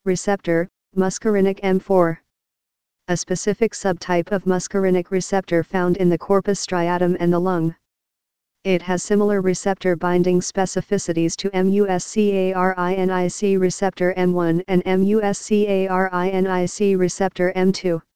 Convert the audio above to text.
Receptor, Muscarinic M4. A specific subtype of muscarinic receptor found in the corpus striatum and the lung. It has similar receptor binding specificities to Muscarinic receptor M1 and Muscarinic receptor M2.